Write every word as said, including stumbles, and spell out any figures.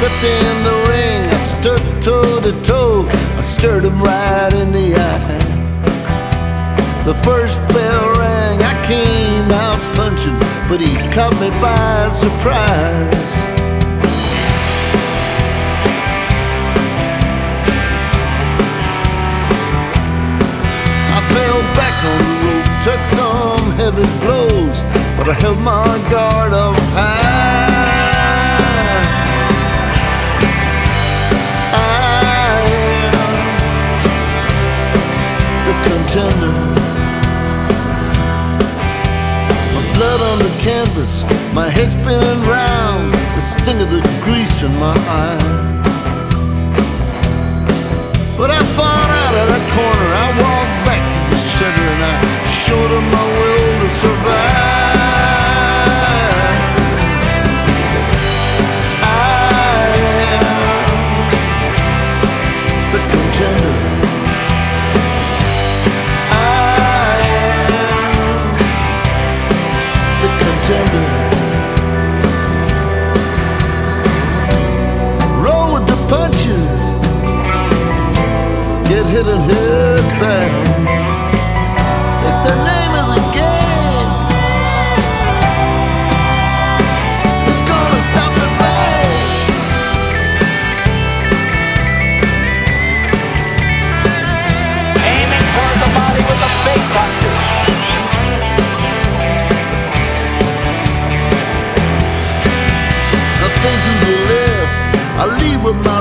stepped in the ring, I stood toe to toe, I stared him right in the eye. The first bell rang, I came out punching, but he caught me by surprise. I fell back on the rope, took some heavy blows, but I held my guard up high. I am the contender. My blood on the canvas, my head spinning round, the sting of the grease in my eye. But I fought out of that corner, I walked back to the center, and I showed him my will to survive. I am the contender. I am the contender. Roll with the punches, get hit and hit back. It's the name of the game. It's gonna stop the fight. Aiming toward the body with the big punches. I think to the left, I lead with my